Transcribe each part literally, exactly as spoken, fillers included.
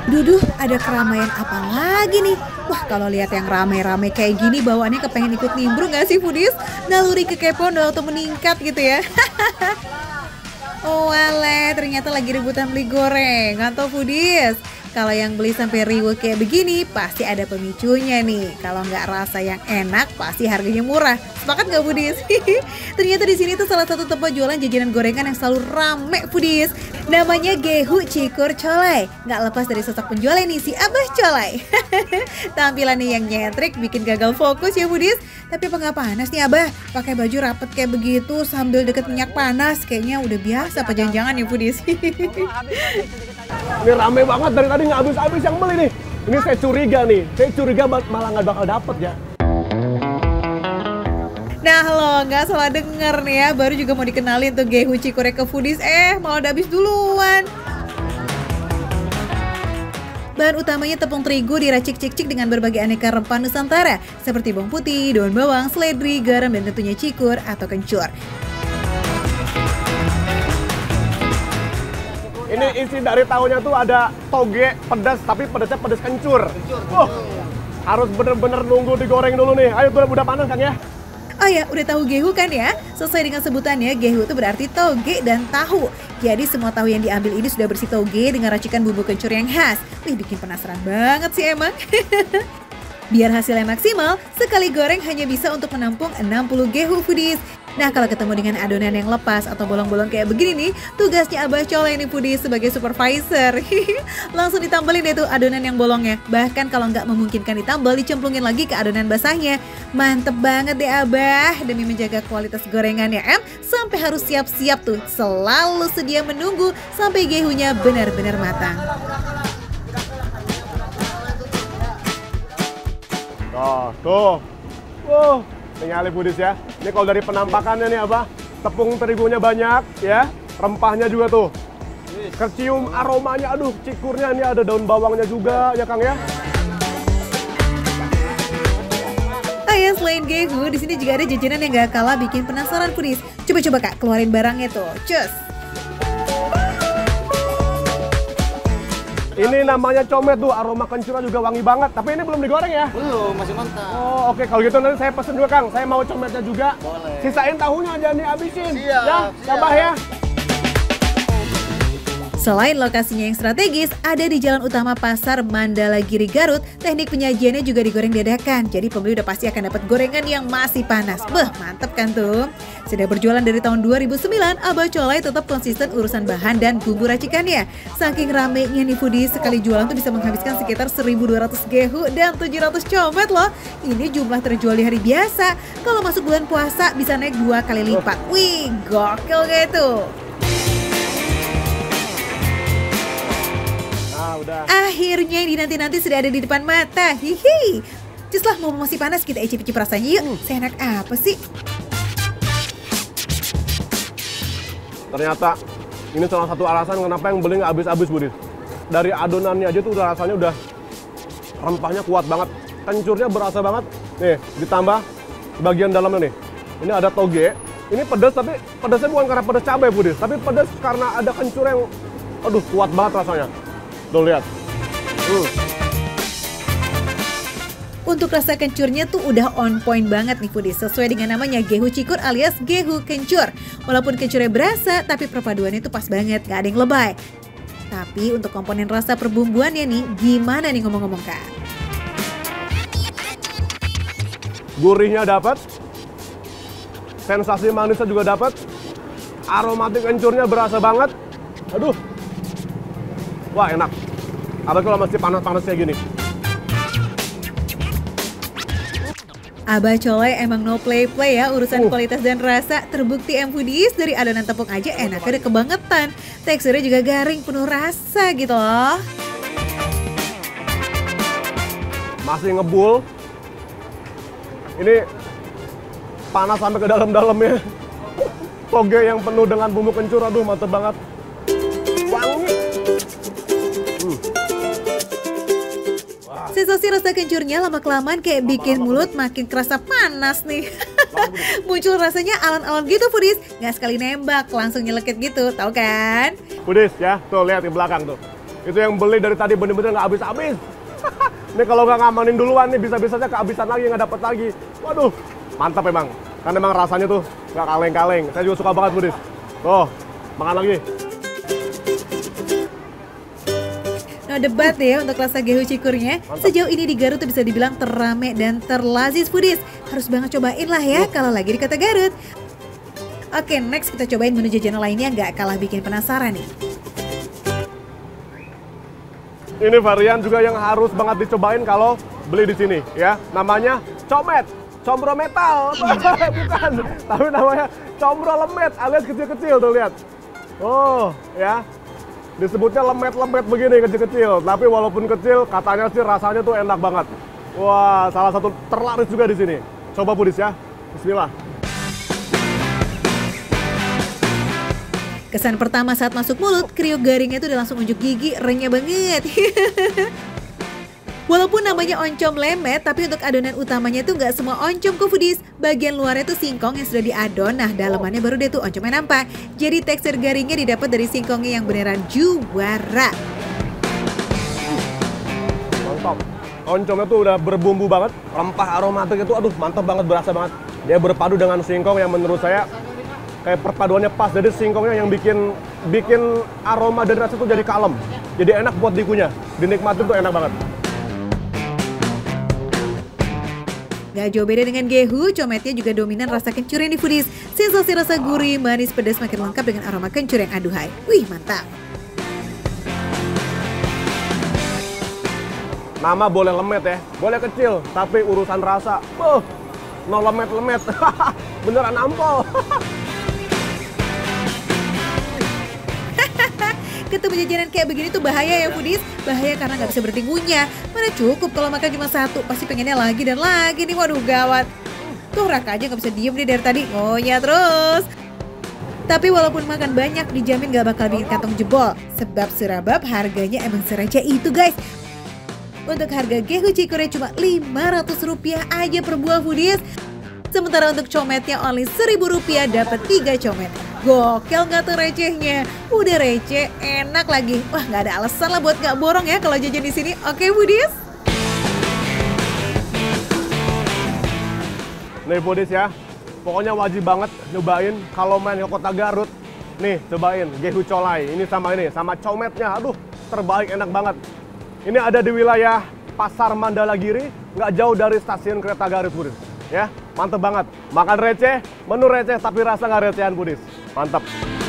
Duduh, ada keramaian apa lagi nih? Wah, kalau lihat yang rame-rame kayak gini bawaannya kepengen ikut nimbrung gak sih Foodies? Naluri kekepoan udah auto meningkat gitu ya. Oh wale, ternyata lagi rebutan beli gorengan tuh Foodies. Kalau yang beli sampai riweuh kayak begini, pasti ada pemicunya nih. Kalau nggak rasa yang enak, pasti harganya murah. Sepakat nggak Foodies? Ternyata di sini tuh salah satu tempat jualan jajanan gorengan yang selalu rame Foodies. Namanya Gehu Cikur Colai. Nggak lepas dari sosok penjual ini si Abah Colai. Tampilannya yang nyentrik bikin gagal fokus ya Foodies. Tapi apa nggak panas nih Abah? Pakai baju rapet kayak begitu sambil deket minyak panas. Kayaknya udah biasa apa jangan-jangan ya Foodies. Ini rame banget dari tadi nggak habis-habis yang beli nih. Ini saya curiga nih, saya curiga malah nggak bakal dapet ya. Nah lo nggak salah denger nih ya, baru juga mau dikenalin tuh Gehu Cikur ke Foodies, eh malah udah habis duluan. Bahan utamanya tepung terigu diracik-cicik dengan berbagai aneka rempah Nusantara seperti bawang putih, daun bawang, seledri, garam, dan tentunya cikur atau kencur. Ini isi dari tahunya tuh ada toge pedas, tapi pedasnya pedas kencur. Oh, harus bener-bener nunggu digoreng dulu nih. Ayo udah, udah panas Kang ya. Oh ya, udah tahu gehu kan ya? Sesuai dengan sebutannya, gehu itu berarti toge dan tahu. Jadi semua tahu yang diambil ini sudah bersih toge dengan racikan bumbu kencur yang khas. Wih, bikin penasaran banget sih emang. Biar hasilnya maksimal, sekali goreng hanya bisa untuk menampung enam puluh gehu Foodies. Nah, kalau ketemu dengan adonan yang lepas atau bolong-bolong kayak begini nih, tugasnya Abah Colai ini Foodies sebagai supervisor. Langsung ditambelin deh tuh adonan yang bolongnya. Bahkan kalau nggak memungkinkan ditambal, dicemplungin lagi ke adonan basahnya. Mantep banget deh Abah. Demi menjaga kualitas gorengannya em, sampai harus siap-siap tuh. Selalu sedia menunggu sampai gehunya benar-benar matang. Oh, tuh. Wow, tinggal Foodies ya. Ini kalau dari penampakannya nih Abah, tepung terigunya banyak ya, rempahnya juga tuh. Kecium aromanya, aduh cikurnya, ini ada daun bawangnya juga ya Kang ya. Oh ya, selain gehu, di sini juga ada jajanan yang gak kalah bikin penasaran Foodies. Coba-coba Kak, keluarin barangnya tuh. Cus! Ini namanya comet tuh, aroma kencurnya juga wangi banget. Tapi ini belum digoreng ya? Belum, masih mentah. Oh oke, okay. Kalau gitu nanti saya pesen juga Kang. Saya mau cometnya juga. Boleh. Sisain tahunya jangan dihabisin. Siap, ya, Abah ya. Selain lokasinya yang strategis, ada di jalan utama Pasar Mandala Giri Garut, teknik penyajiannya juga digoreng dadakan. Jadi pembeli udah pasti akan dapat gorengan yang masih panas. Beh, mantep kan tuh? Sudah berjualan dari tahun dua ribu sembilan, Abah Colai tetap konsisten urusan bahan dan bumbu racikannya. Saking ramenya nih Foodies, sekali jualan tuh bisa menghabiskan sekitar seribu dua ratus gehu dan tujuh ratus comet loh. Ini jumlah terjual di hari biasa. Kalau masuk bulan puasa bisa naik dua kali lipat. Wih, gokil gitu. Udah. Akhirnya yang dinanti-nanti sudah ada di depan mata. Hihi. Cus lah, mau masih panas kita icip-icip rasanya yuk. Hmm. Seenak apa sih? Ternyata ini salah satu alasan kenapa yang beli nggak habis-habis Budi. Dari adonannya aja tuh udah rasanya udah rempahnya kuat banget. Kencurnya berasa banget. Nih, ditambah bagian dalamnya nih. Ini ada toge. Ini pedas tapi pedasnya bukan karena pedas cabai Budi, tapi pedas karena ada kencur yang aduh kuat banget rasanya. Tuh lihat. Hmm. Untuk rasa kencurnya tuh udah on point banget nih Foodies, sesuai dengan namanya Gehu Cikur alias Gehu Kencur. Walaupun kencurnya berasa, tapi perpaduannya tuh pas banget, gak ada yang lebay. Tapi untuk komponen rasa perbumbuannya nih, gimana nih ngomong-ngomong Kak? Gurihnya dapat, sensasi manisnya juga dapat, aromatik kencurnya berasa banget. Aduh. Wah enak, apalagi kalau masih panas-panas kayak gini. Abah Colai emang no play-play ya urusan uh. kualitas dan rasa. Terbukti em Foodies dari adonan tepung aja enaknya udah kebangetan. Teksturnya juga garing, penuh rasa gitu loh. Masih ngebul. Ini panas sampai ke dalam-dalamnya. Toge yang penuh dengan bumbu kencur, aduh mantep banget. Wangi. Sensasi rasa kencurnya lama-kelamaan kayak bikin mulut makin kerasa panas nih. Muncul rasanya alon-alon gitu Foodies. Nggak sekali nembak, langsung nyelekit gitu, tahu kan? Foodies ya, tuh lihat di belakang tuh. Itu yang beli dari tadi bener-bener nggak habis-habis. Ini kalau nggak ngamanin duluan nih bisa-bisanya kehabisan lagi, nggak dapet lagi. Waduh, mantap emang. Kan emang rasanya tuh nggak kaleng-kaleng. Saya juga suka banget Budis. Tuh, makan lagi. No debat ya untuk rasa gehu cikurnya. Mantap. Sejauh ini di Garut tuh bisa dibilang terame dan terlazis foodies. Harus banget cobain lah ya oh. kalau lagi di kota Garut. Oke, next kita cobain menu jajanan lainnya nggak kalah bikin penasaran nih. Ini varian juga yang harus banget dicobain kalau beli di sini ya. Namanya comet, combro metal. Bukan, tapi namanya combro lemet alias kecil-kecil tuh lihat. Oh, ya. Disebutnya lemet-lemet begini kecil-kecil, tapi walaupun kecil katanya sih rasanya tuh enak banget. Wah, salah satu terlaris juga di sini. Coba Budis ya. Bismillah. Kesan pertama saat masuk mulut, kriuk garingnya tuh udah langsung unjuk gigi, renyah banget. Walaupun namanya oncom lemet, tapi untuk adonan utamanya tuh nggak semua oncom kok foodies. Bagian luarnya tuh singkong yang sudah diadon, nah dalamannya baru deh tuh oncomnya nampak. Jadi tekstur garingnya didapat dari singkongnya yang beneran juara. Mantap. Oncomnya tuh udah berbumbu banget, rempah aromatik itu aduh mantap banget, berasa banget. Dia berpadu dengan singkong yang menurut saya kayak perpaduannya pas. Jadi singkongnya yang bikin bikin aroma dan rasa tuh jadi kalem. Jadi enak buat dikunyah, dinikmatin tuh enak banget. Gak jauh beda dengan gehu, cometnya juga dominan rasa kencur yang di foodies. Sensasi rasa gurih, manis, pedas makin lengkap dengan aroma kencur yang aduhai. Wih, mantap. Nama boleh lemet ya, boleh kecil, tapi urusan rasa, oh, no lemet-lemet. Beneran ampol. Ketemu jajanan kayak begini tuh bahaya ya foodies. Bahaya karena nggak bisa berhenti ngunyah. Mana cukup kalau makan cuma satu, pasti pengennya lagi dan lagi nih. Waduh gawat. Tuh Raka aja nggak bisa diem nih dari tadi, ngunyah terus. Tapi walaupun makan banyak dijamin nggak bakal bikin kantong jebol. Sebab serabab harganya emang sereceh itu guys. Untuk harga gehu cikurnya cuma lima ratus rupiah aja per buah foodies. Sementara untuk cometnya only seribu rupiah dapat tiga comet. Gokil nggak tuh recehnya? Udah receh, enak lagi. Wah nggak ada alasan lah buat nggak borong ya kalau jajan di sini. Oke foodies? Nih foodies ya, pokoknya wajib banget nyobain kalau main ke kota Garut. Nih cobain gehu colai. Ini sama ini, sama cometnya. Aduh terbaik, enak banget. Ini ada di wilayah Pasar Mandalagiri, nggak jauh dari stasiun kereta Garut foodies. Ya, mantep banget. Makan receh, menu receh tapi rasa nggak recehan foodies. Mantap.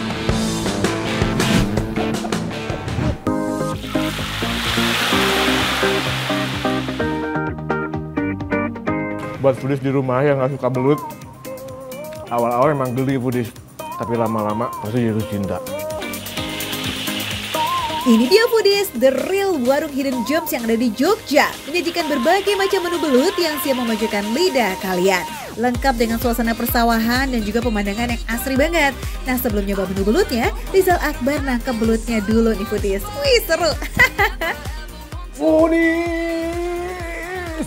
Buat foodies di rumah yang nggak suka belut, awal-awal emang geli foodies, tapi lama-lama pasti jatuh cinta. Ini dia foodies, the real warung hidden gems yang ada di Jogja. Menyajikan berbagai macam menu belut yang siap memajukan lidah kalian. Lengkap dengan suasana persawahan dan juga pemandangan yang asri banget. Nah sebelum nyoba menu belutnya, Rizal Akbar nangkep belutnya dulu nih foodies. Wih seru. Foodies!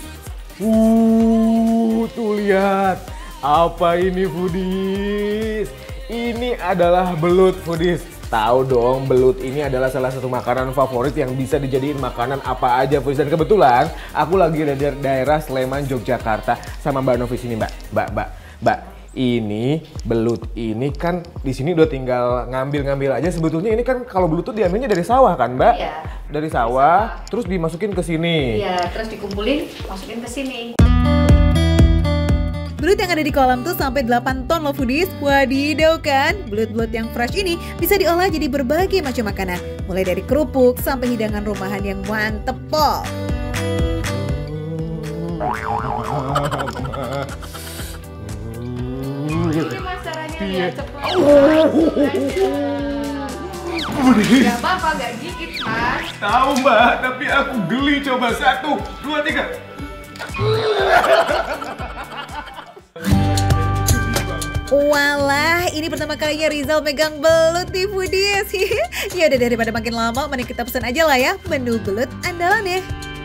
Uh, tuh lihat. Apa ini foodies? Ini adalah belut foodies. Tahu dong, belut ini adalah salah satu makanan favorit yang bisa dijadiin makanan apa aja, foodies. Dan kebetulan aku lagi ada di daerah Sleman, Yogyakarta sama Mbak Novi sini, Mbak. Mbak, Mbak, Mbak. Ini belut ini kan di sini udah tinggal ngambil-ngambil aja. Sebetulnya ini kan kalau belut tuh diambilnya dari sawah kan, Mbak? Iya. Dari sawah, terus dimasukin ke sini. Iya, terus dikumpulin, masukin ke sini. Belut yang ada di kolam tuh sampai delapan ton loh foodies. Wadidaw kan? Belut-belut yang fresh ini bisa diolah jadi berbagai macam makanan. Mulai dari kerupuk sampai hidangan rumahan yang mantep pol. Ini mas caranya ya, ceplok. Gak apa-apa, gak gigit mas. Tahu Mbak, tapi aku geli. Coba satu, dua, tiga. Walah, ini pertama kalinya Rizal megang belut di foodies. Ya udah daripada makin lama, mending kita pesan aja lah ya menu belut andalannya.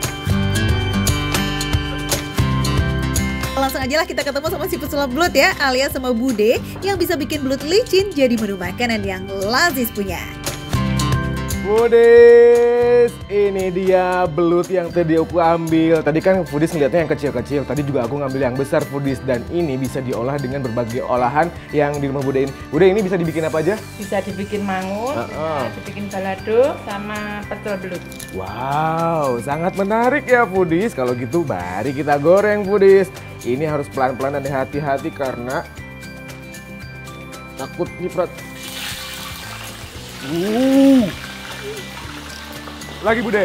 Langsung aja lah kita ketemu sama si pesulap belut ya, alias sama Bude yang bisa bikin belut licin jadi menu makanan yang lazis punya. Foodies, ini dia belut yang tadi aku ambil. Tadi kan Foodies ngeliatnya yang kecil-kecil, tadi juga aku ngambil yang besar Foodies. Dan ini bisa diolah dengan berbagai olahan yang di rumah Bude ini. Bude, ini bisa dibikin apa aja? Bisa dibikin mangut, uh -uh. bisa dibikin balado, sama pecel belut. Wow, sangat menarik ya Foodies. Kalau gitu mari kita goreng Foodies. Ini harus pelan-pelan dan hati-hati karena takut nyiprat. Uh. Lagi Bude.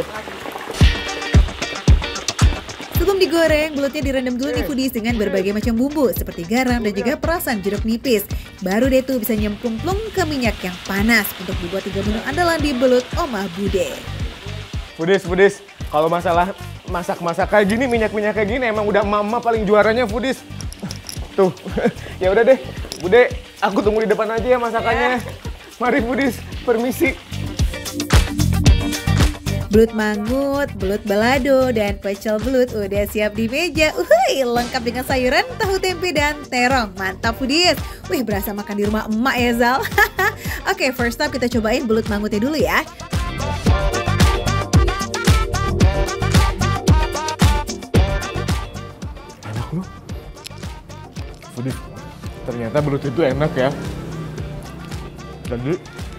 Sebelum digoreng, belutnya direndam dulu nih Foodies dengan berbagai macam bumbu seperti garam dan juga perasan jeruk nipis. Baru deh tuh bisa nyemplung-plung ke minyak yang panas untuk dibuat tiga menu andalan di belut Omah Bude. Foodies, Foodies, kalau masalah masak-masak kayak gini, minyak-minyak kayak gini emang udah mama paling juaranya Foodies. Tuh, ya udah deh, Bude, aku tunggu di depan aja ya masakannya. Mari Foodies, permisi. Belut mangut, belut balado, dan pecel belut udah siap di meja. Uhuy, lengkap dengan sayuran, tahu tempe, dan terong. Mantap Foodies. Wih, berasa makan di rumah emak ya Zal. Oke, first up kita cobain belut mangutnya dulu ya. Enak loh. Foodies, ternyata belut itu enak ya. Jadi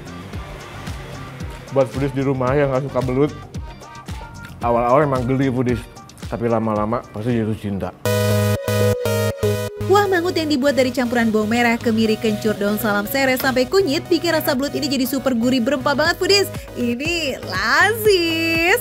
buat Foodies di rumah yang gak suka belut, awal-awal emang geli Foodies, tapi lama-lama pasti jatuh cinta. Kuah mangut yang dibuat dari campuran bawang merah, kemiri, kencur, daun salam seres, sampai kunyit bikin rasa belut ini jadi super gurih berempah banget Foodies. Ini lazis.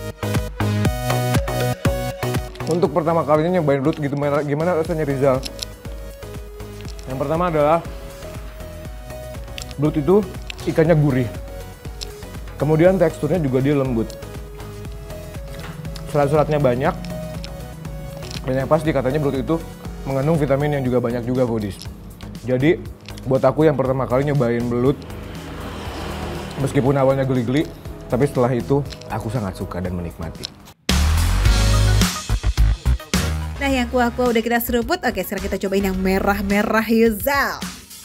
Untuk pertama kalinya nyobain belut gitu, gimana rasanya Rizal? Yang pertama adalah belut itu ikannya gurih. Kemudian teksturnya juga dia lembut. Serat-seratnya banyak. Dan yang pasti katanya belut itu mengandung vitamin yang juga banyak juga Foodies. Jadi buat aku yang pertama kali nyobain belut, meskipun awalnya geli-geli, tapi setelah itu aku sangat suka dan menikmati. Nah, yang kuah-kuah udah kita seruput. Oke, sekarang kita cobain yang merah-merah Yuzal.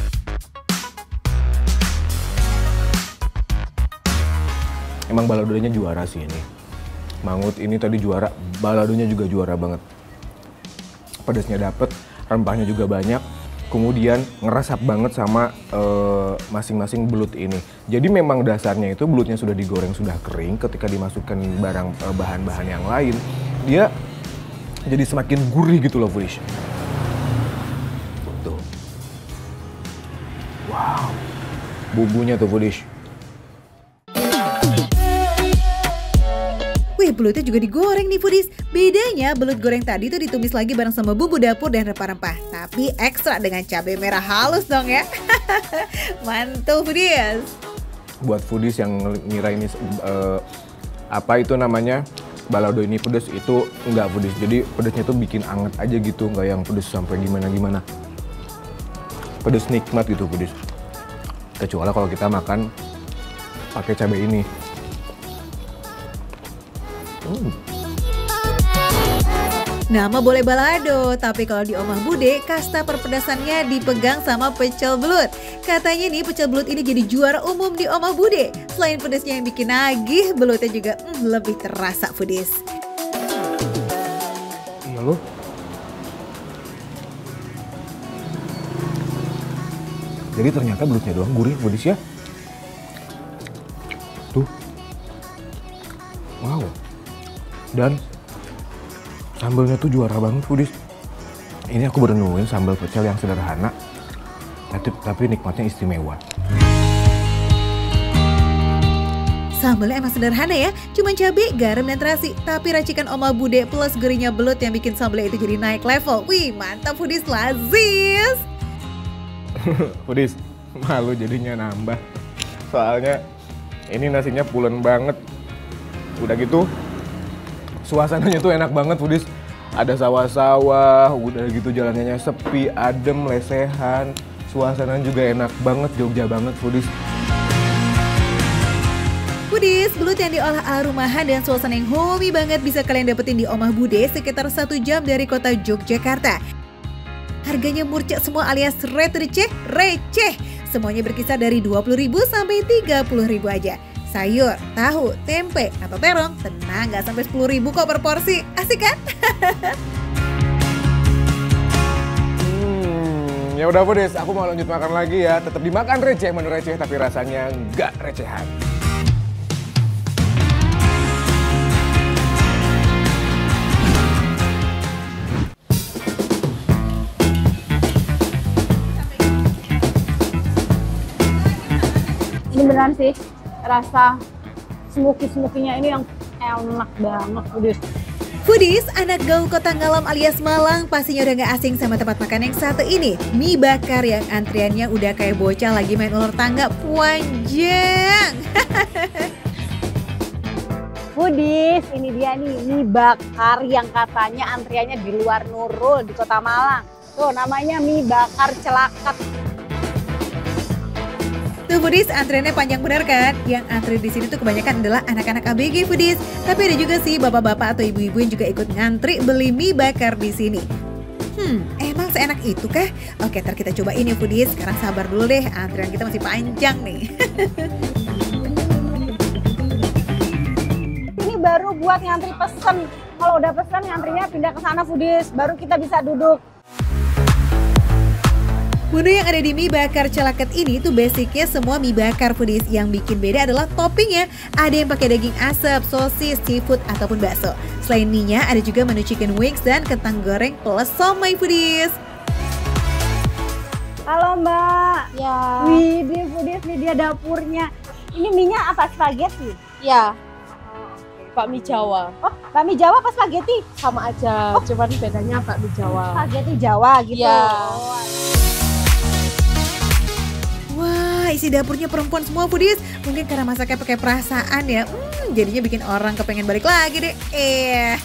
Emang baladonya juara sih ini. Mangut ini tadi juara, baladonya juga juara banget. Pedasnya dapet, rempahnya juga banyak. Kemudian ngerasap banget sama masing-masing uh, belut ini. Jadi memang dasarnya itu belutnya sudah digoreng, sudah kering. Ketika dimasukkan barang uh, bahan-bahan yang lain, dia jadi semakin gurih gitu loh Foodies. Tuh. Wow. Bumbunya tuh Foodies. Wih, belutnya juga digoreng nih Foodies. Bedanya belut goreng tadi tuh ditumis lagi bareng sama bumbu dapur dan rempah-rempah. Tapi ekstra dengan cabai merah halus dong ya. Mantul Foodies. Buat Foodies yang ngira ini uh, apa itu namanya balado ini pedes, itu enggak Foodies. Jadi pedesnya tuh bikin anget aja gitu, nggak yang pedes sampai gimana-gimana. Pedes nikmat gitu Foodies. Kecuali kalau kita makan pakai cabai ini. Hmm. Nama boleh balado, tapi kalau di Omah Bude, kasta perpedasannya dipegang sama pecel belut. Katanya nih pecel belut ini jadi juara umum di Omah Bude. Selain pedasnya yang bikin nagih, belutnya juga mm, lebih terasa Foodies. Iya loh. Jadi ternyata belutnya doang gurih Foodies ya. Tuh. Wow. Dan sambalnya tuh juara banget Foodies. Ini aku baru nemuin sambal pecel yang sederhana, tapi, tapi nikmatnya istimewa. Sambalnya emang sederhana ya, cuma cabai, garam, dan terasi. Tapi racikan Omah Bude plus gurihnya belut yang bikin sambalnya itu jadi naik level. Wih, mantap Foodies, lazis. Foodies, malu jadinya nambah. Soalnya ini nasinya pulen banget. Udah gitu, suasananya tuh enak banget Foodies. Ada sawah-sawah, udah gitu jalannya sepi, adem, lesehan. Suasananya juga enak banget, Jogja banget Foodies. Foodies, belut yang diolah ala rumahan dan suasana yang homey banget bisa kalian dapetin di Omah Bude sekitar satu jam dari kota Yogyakarta. Harganya murcak semua alias receh, receh. Semuanya berkisar dari dua puluh ribu sampai tiga puluh ribu aja. sayur, tahu, tempe, atau terong, tenang nggak sampai sepuluh ribu kok per porsi. Asik kan? Hmm, ya udah Foodies, aku mau lanjut makan lagi ya. Tetap dimakan receh, menu receh tapi rasanya nggak recehan. Ini beneran sih, rasa smoky-smokinya ini yang enak banget, Foodies. Foodies, anak gaul Kota Ngalam alias Malang pastinya udah gak asing sama tempat makan yang satu ini. Mie bakar yang antriannya udah kayak bocah lagi main ular tangga panjang. Foodies, ini dia nih mie bakar yang katanya antriannya di luar Nurul di Kota Malang. Tuh namanya mie bakar Celaket. Tuh Foodies, antriannya panjang bener kan? Yang antri di sini tuh kebanyakan adalah anak-anak A B G Foodies. Tapi ada juga sih bapak-bapak atau ibu-ibu yang juga ikut ngantri beli mie bakar di sini. Hmm, emang seenak itu kah? Oke, ntar kita coba ini Foodies. Sekarang sabar dulu deh, antrian kita masih panjang nih. Ini baru buat ngantri pesen. Kalau udah pesen ngantrinya pindah ke sana Foodies, baru kita bisa duduk. Menu yang ada di mie bakar Celaket ini tuh basicnya semua mie bakar Foodies. Yang bikin beda adalah toppingnya. Ada yang pakai daging asap, sosis, seafood, ataupun bakso. Selain mie-nya ada juga menu chicken wings dan kentang goreng plus somai Foodies. Halo Mbak. Ya. Wih, di Foodies nih dia dapurnya. Ini mie-nya apa, spaghetti? Ya. Bakmi Jawa. Oh, bakmi Jawa apa spaghetti? Sama aja, oh. Cuman bedanya bakmi Jawa. Spaghetti Jawa gitu. Ya. Oh. Wah, isi dapurnya perempuan semua Foodies. Mungkin karena masaknya pakai perasaan ya. Hmm, jadinya bikin orang kepengen balik lagi deh. Eh.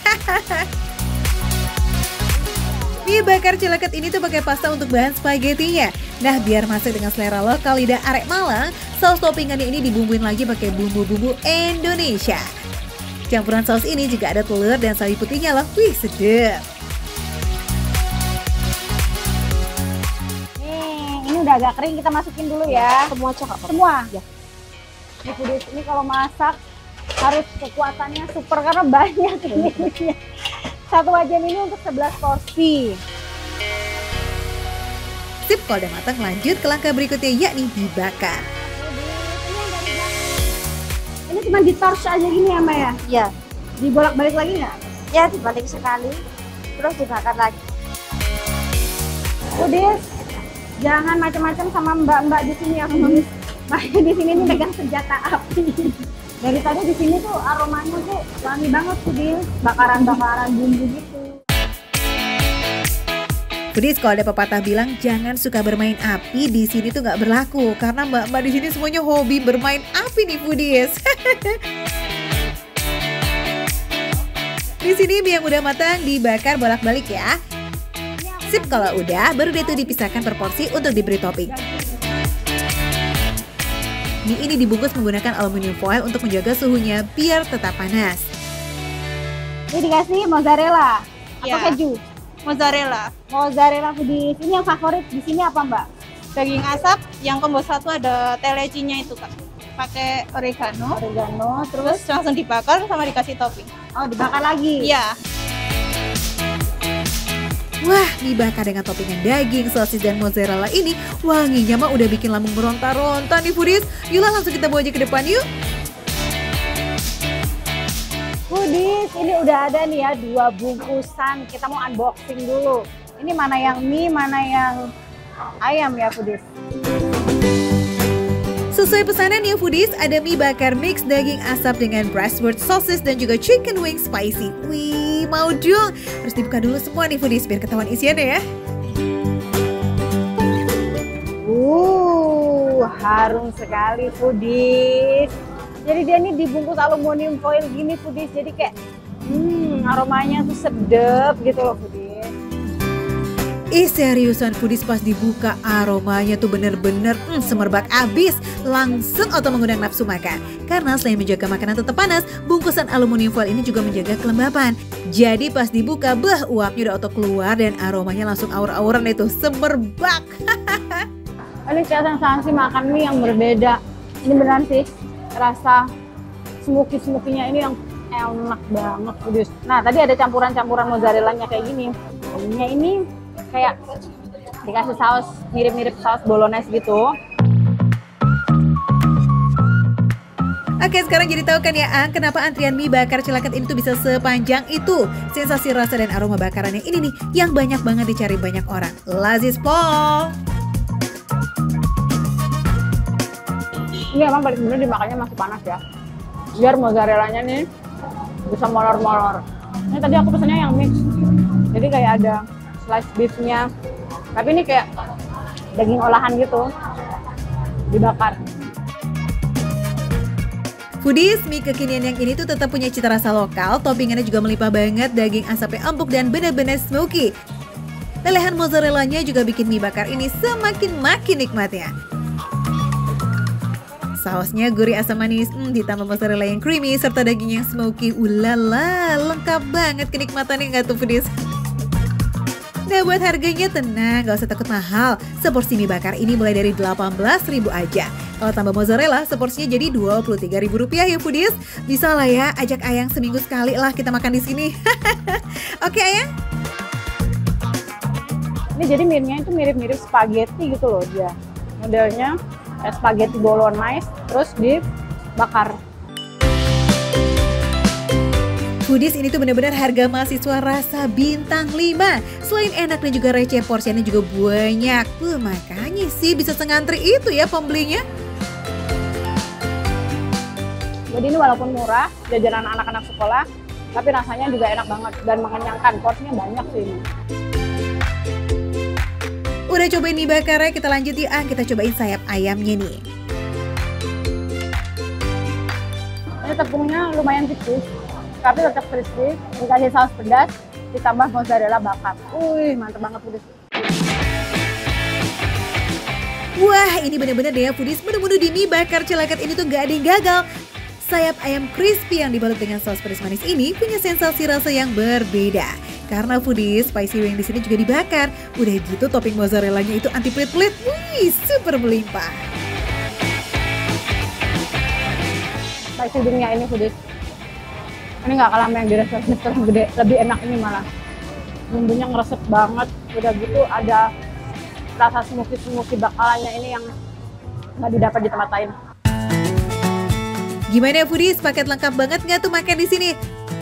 Mie bakar Celaket ini tuh pakai pasta untuk bahan spaghettinya. Nah, biar masuk dengan selera lokal lidah arek Malang, saus toppingannya ini dibumbuin lagi pakai bumbu-bumbu Indonesia. Campuran saus ini juga ada telur dan sawi putihnya loh. Wih, sedap. Udah agak kering, kita masukin dulu ya. Semua coklat. Semua? Ya. Ini Foodies, ini kalau masak harus kekuatannya super karena banyak ini. Satu wajan ini untuk sebelas porsi. Sip, kalau udah matang lanjut ke langkah berikutnya yakni dibakar. Ini cuma di torch aja gini ya Mbak ya? Iya. Dibolak-balik lagi nggak? Ya, dibalik sekali. Terus dibakar lagi. Foodies, jangan macam-macam sama mbak-mbak di sini ya Foodies. Makanya di sini nih pegang senjata api. Dari tadi di sini tuh aromanya tuh wangi banget Foodies, bakaran-bakaran bumbu gitu. Foodies, kalau ada pepatah bilang jangan suka bermain api, di sini tuh nggak berlaku karena mbak-mbak di sini semuanya hobi bermain api nih Foodies. Di sini mie yang udah matang dibakar bolak-balik ya. Sip, kalau udah baru deh tuh dipisahkan per porsi untuk diberi topping. Mie ini dibungkus menggunakan aluminium foil untuk menjaga suhunya biar tetap panas. Ini dikasih mozzarella atau Ya. keju? Mozzarella. Mozzarella Foodies. Ini yang favorit di sini apa Mbak? Daging asap yang combo satu ada telecinya itu Kak. Pakai oregano. Oregano, Terus terus langsung dibakar sama dikasih topping. oh dibakar lagi. Iya. Wah, mie bakar dengan toppingan daging, sosis, dan mozzarella ini wanginya mah udah bikin lambung meronta-ronta nih Foodies. Yuk langsung kita bawa aja ke depan yuk. Foodies, ini udah ada nih ya dua bungkusan. Kita mau unboxing dulu. Ini mana yang mie, mana yang ayam ya Foodies. Sesuai pesanan ya Foodies, ada mie bakar mix daging asap dengan Brassworth sosis dan juga chicken wing spicy. Wih, mau dong. Harus dibuka dulu semua nih Foodies biar ketahuan isiannya ya. Uh, harum sekali Foodies. Jadi dia ini dibungkus aluminium foil gini Foodies. Jadi kayak hmm, aromanya tuh sedep gitu loh Foodies. Ih seriusan Foodies, pas dibuka aromanya tuh bener-bener mm, semerbak abis. Langsung auto mengundang nafsu makan. Karena selain menjaga makanan tetap panas, bungkusan aluminium foil ini juga menjaga kelembapan. Jadi pas dibuka, bah uapnya udah auto keluar dan aromanya langsung aur-auran itu semerbak. Ini kayak sensasi makan mie yang berbeda. Ini beneran sih, rasa smoky-smokinya ini yang enak banget foodies. Nah tadi ada campuran-campuran mozzarellanya kayak gini. Ininya ini kayak dikasih saus mirip-mirip saus bolognese gitu. Oke, sekarang jadi tahu kan ya Ang, kenapa antrian mie bakar Cilakat ini tuh bisa sepanjang itu. Sensasi rasa dan aroma bakarannya ini nih yang banyak banget dicari banyak orang. Lazis Pol. Ini emang paling bener dimakannya masih panas ya. Biar mozzarellanya nih bisa molor-molor. Ini tadi aku pesannya yang mix. Jadi kayak ada slice beefnya. Tapi ini kayak daging olahan gitu. Dibakar. Foodies, mie kekinian yang ini tuh tetap punya cita rasa lokal, toppingannya juga melimpah banget, daging asapnya empuk dan benar-benar smoky. Lelehan mozzarellanya juga bikin mie bakar ini semakin makin nikmatnya. Sausnya gurih asam manis, hmm, ditambah mozzarella yang creamy, serta daging yang smoky, ulala, lengkap banget kenikmatannya nggak tuh Foodies? Nah buat harganya tenang, gak usah takut mahal. Seporsi mie bakar ini mulai dari delapan belas ribu aja. Kalau tambah mozzarella, seporsinya jadi dua puluh tiga ribu rupiah ya Foodies. Bisa lah ya, ajak Ayang seminggu sekali lah kita makan di sini. Oke Ayang? Ini jadi mie-nya itu mirip-mirip spaghetti gitu loh dia. Modelnya kayak spaghetti bolognese, terus dibakar. Foodies ini tuh bener-bener harga mahasiswa rasa bintang lima. Selain enak dan juga receh, porsinya juga banyak. Tuh, makanya sih bisa sengantri itu ya pembelinya. Jadi ini walaupun murah, jajanan anak-anak sekolah, tapi rasanya juga enak banget dan mengenyangkan. Porsinya banyak sih ini. Udah cobain mie bakarnya, kita lanjut ya. Kita cobain sayap ayamnya nih. Ini tepungnya lumayan tipis, tapi tetap crispy, dikasih saus pedas, ditambah mozzarella bakar. Wih, mantep banget Foodies. Wah, ini bener-bener deh ya Foodies, menu-menu di mie bakar Cilakat ini tuh gak ada yang gagal. Sayap ayam crispy yang dibalut dengan saus pedas manis ini punya sensasi rasa yang berbeda. Karena Foodies, spicy wing di sini juga dibakar. Udah gitu topping mozzarellanya itu anti pelit-pelit. Wih, super melimpah. Spicy wingnya ini Foodies. Ini nggak kalah sama yang di restoran-restoran gede, lebih enak ini malah. Bumbunya ngeresep banget, udah gitu ada rasa smoky-smoky bakalannya ini yang nggak didapat di tempat lain. Gimana ya Foodies, paket lengkap banget nggak tuh makan di sini?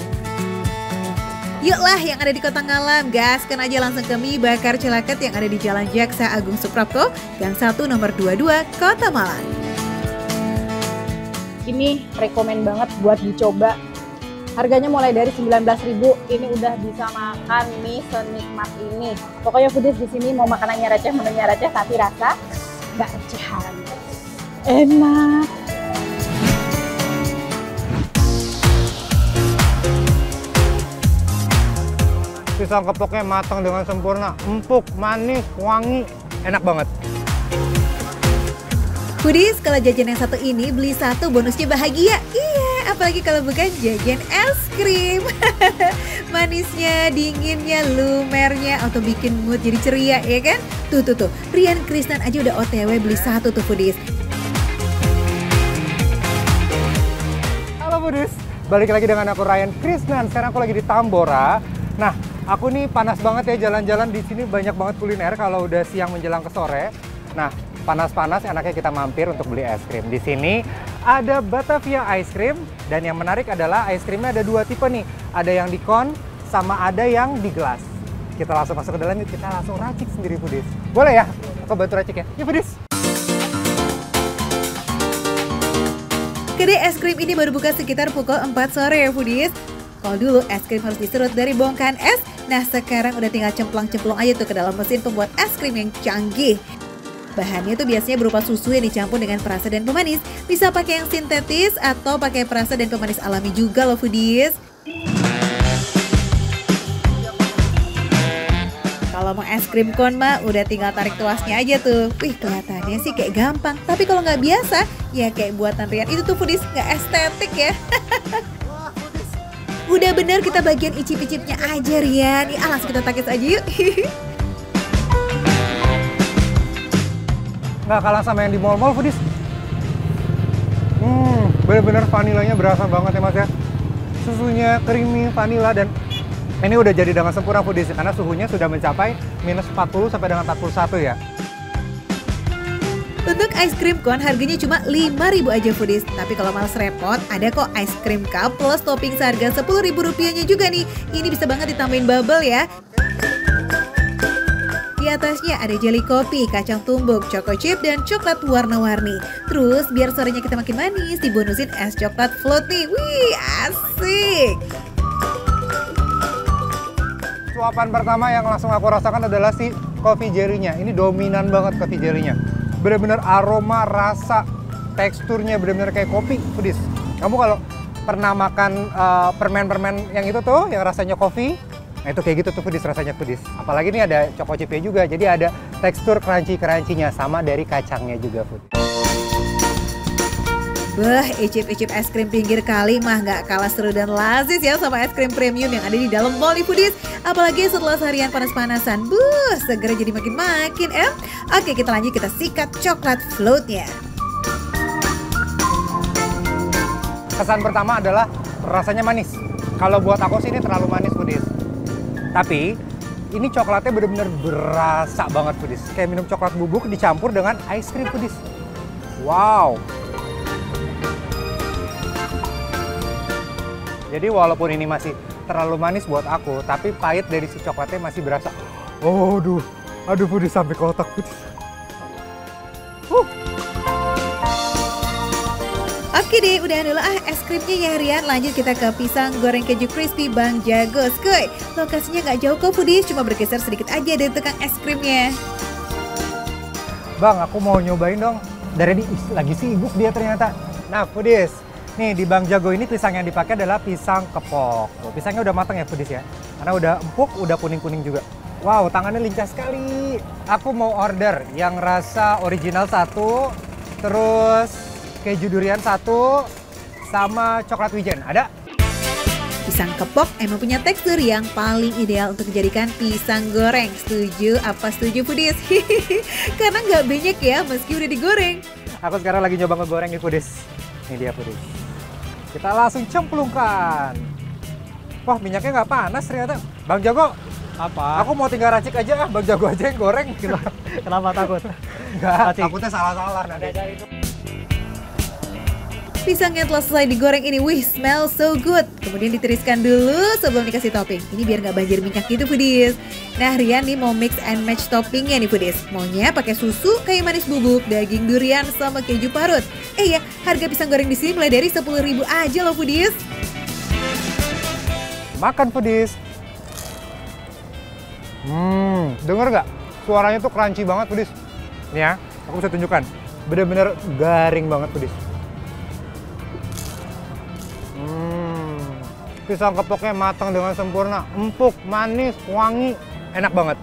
Yuklah yang ada di Kota Ngalam, gaskan aja langsung ke mie bakar Cilakat yang ada di Jalan Jaksa Agung Suprapto, Gang satu nomor dua puluh dua, Kota Malang. Ini rekomen banget buat dicoba. Harganya mulai dari sembilan belas ribu, ini udah bisa makan mie senikmat ini. Pokoknya Foodies di sini mau makanannya receh, menunya receh, tapi rasa nggak recehan. Enak. Pisang kepoknya matang dengan sempurna, empuk, manis, wangi, enak banget. Foodies, kalau jajan yang satu ini beli satu bonusnya bahagia. Iya, apalagi kalau bukan jajan es krim. Manisnya, dinginnya, lumernya, atau bikin mood jadi ceria ya kan? Tuh tuh tuh, Rian Krisnan aja udah O T W beli satu tuh Foodies. Halo Foodies, balik lagi dengan aku Ryan Krisnan. Sekarang aku lagi di Tambora. Nah, aku nih panas banget ya jalan-jalan di sini, banyak banget kuliner kalau udah siang menjelang ke sore. Nah, panas-panas enaknya kita mampir untuk beli es krim. Di sini ada Batavia Ice Cream dan yang menarik adalah es krimnya ada dua tipe nih. Ada yang di kon sama ada yang di gelas. Kita langsung masuk ke dalam, kita langsung racik sendiri Foodies. Boleh ya? Aku bantu racik ya. Yuk Foodies. Kedai es krim ini baru buka sekitar pukul empat sore ya Foodies. Kalau dulu es krim harus diserut dari bongkahan es, nah sekarang udah tinggal cemplong-cemplong aja tuh ke dalam mesin pembuat es krim yang canggih. Bahannya tuh biasanya berupa susu yang dicampur dengan perasa dan pemanis. Bisa pakai yang sintetis atau pakai perasa dan pemanis alami juga loh Foodies. Kalau mau es krim kon mah udah tinggal tarik tuasnya aja tuh. Wih, kelihatannya sih kayak gampang. Tapi kalau nggak biasa, ya kayak buatan Rian itu tuh Foodies nggak estetik ya. Udah bener kita bagian icip-icipnya aja Rian. Nih, langsung kita takis aja yuk. Nggak kalah sama yang di mall-mall Foodies. Hmm, Bener-bener vanilanya berasa banget ya Mas ya. Susunya creamy vanila dan ini udah jadi dengan sempurna foodies karena suhunya sudah mencapai minus empat puluh sampai dengan empat puluh satu ya. Untuk ice cream cone harganya cuma lima ribu aja foodies. Tapi kalau males repot, ada kok ice cream cup plus topping seharga sepuluh ribu rupiahnya juga nih. Ini bisa banget ditambahin bubble ya. Di atasnya ada jelly kopi, kacang tumbuk, choco chip, dan coklat warna-warni. Terus biar sorenya kita makin manis, dibonusin es coklat float nih. Wih, asik! Suapan pertama yang langsung aku rasakan adalah si coffee jelly-nya. Ini dominan banget coffee jelly-nya. Bener-bener aroma, rasa, teksturnya bener-bener kayak kopi, pedis. Kamu kalau pernah makan uh, permen-permen yang itu tuh, yang rasanya kopi, nah itu kayak gitu tuh pedis, rasanya pedis. Apalagi ini ada choco chip-nya juga, jadi ada tekstur crunchy-crunchy-nya sama dari kacangnya juga, Food. Beh, icip-icip es krim pinggir kali mah nggak kalah seru dan lazis ya sama es krim premium yang ada di dalam mall nih Foodies. Apalagi setelah seharian panas-panasan, buh, segera jadi makin-makin em. Oke, kita lanjut, kita sikat coklat floatnya. Kesan pertama adalah rasanya manis. Kalau buat aku sih ini terlalu manis, Foodies. Tapi ini coklatnya bener-bener berasa banget, Foodies. Kayak minum coklat bubuk dicampur dengan ice cream, Foodies. Wow. Jadi walaupun ini masih terlalu manis buat aku, tapi pahit dari si coklatnya masih berasa. Oh, aduh, aduh Foodies sampai ke otak, Foodies. Uh. Oke deh, udah dulu ah es krimnya ya Rian. Lanjut kita ke pisang goreng keju crispy Bang Jago. Skuy, lokasinya nggak jauh kok Foodies, cuma bergeser sedikit aja dari tukang es krimnya. Bang, aku mau nyobain dong. Dari ini lagi sibuk dia ternyata. Nah Foodies, nih di Bang Jago ini pisang yang dipakai adalah pisang kepok. Tuh, pisangnya udah matang ya Foodies ya. Karena udah empuk, udah kuning-kuning juga. Wow, tangannya lincah sekali. Aku mau order yang rasa original satu, terus keju durian satu, sama coklat wijen. Ada? Pisang kepok emang punya tekstur yang paling ideal untuk dijadikan pisang goreng. Setuju? Apa setuju Foodies? Karena nggak banyak ya meski udah digoreng. Aku sekarang lagi nyoba ngegoreng nih Foodies. Ini dia Foodies. Kita langsung cemplungkan. Wah, minyaknya nggak panas ternyata. Bang Jago, apa? Aku mau tinggal racik aja ah, Bang Jago aja yang goreng. Kenapa takut? Enggak, takutnya salah-salah nanti. Pisang yang telah selesai digoreng ini, wih, smell so good. Kemudian ditiriskan dulu sebelum dikasih topping. Ini biar nggak banjir minyak gitu, Foodies. Nah, Rian nih mau mix and match toppingnya nih, Foodies. Maunya pakai susu, kayu manis bubuk, daging durian, sama keju parut. Eh ya, harga pisang goreng di sini mulai dari sepuluh ribu aja loh, Foodies. Makan Foodies. Hmm, denger nggak? Suaranya tuh crunchy banget, Foodies. Nih ya, aku bisa tunjukkan. Bener-bener garing banget, Foodies. Pisang kepoknya matang dengan sempurna, empuk, manis, wangi, enak banget.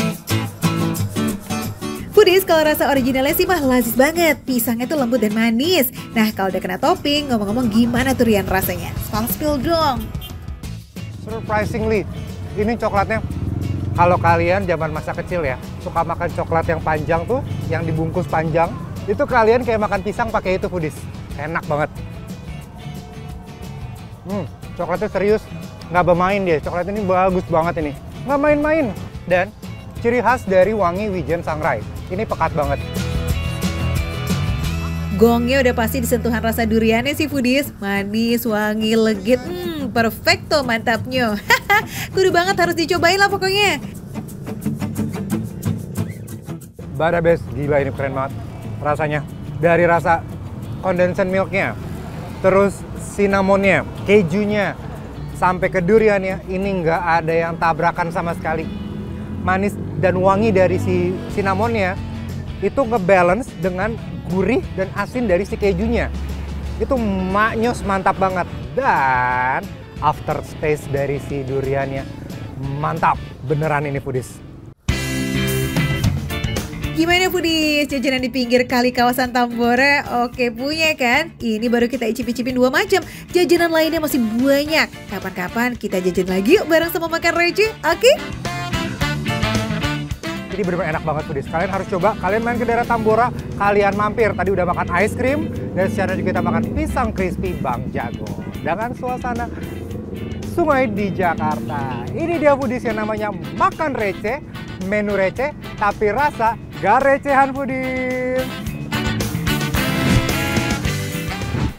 Foodies, kalau rasa originalnya sih mah lazis banget. Pisangnya tuh lembut dan manis. Nah, kalau udah kena topping, ngomong-ngomong gimana tuh Rian rasanya? Spill dong. Surprisingly, ini coklatnya, kalau kalian zaman masa kecil ya, suka makan coklat yang panjang tuh, yang dibungkus panjang, itu kalian kayak makan pisang pakai itu Foodies. Enak banget. Hmm. Coklatnya serius, nggak bermain dia. Coklat ini bagus banget ini, nggak main-main. Dan ciri khas dari wangi wijen sangrai, ini pekat banget. Gongnya udah pasti disentuhan rasa duriannya sih Foodies. Manis, wangi, legit, hmm, perfecto mantapnya. Kudu banget harus dicobain lah pokoknya. Barabes, gila ini keren banget rasanya. Dari rasa condensed milknya, terus cinnamonnya, kejunya, sampai ke duriannya, ini nggak ada yang tabrakan sama sekali. Manis dan wangi dari si cinnamonnya itu ngebalance dengan gurih dan asin dari si kejunya. Itu maknyos mantap banget. Dan aftertaste dari si duriannya mantap. Beneran ini Foodies. Gimana Foodies? Jajanan di pinggir kali kawasan Tambora? Oke punya kan? Ini baru kita icip-icipin dua macam. Jajanan lainnya masih banyak. Kapan-kapan kita jajan lagi yuk bareng sama makan receh, oke? Ini benar-benar enak banget foodies. Kalian harus coba, kalian main ke daerah Tambora, kalian mampir. Tadi udah makan ice cream, dan sekarang juga kita makan pisang crispy Bang Jago. Dengan suasana sungai di Jakarta. Ini dia foodies yang namanya makan receh, menu receh, tapi rasa gak recehan foodies.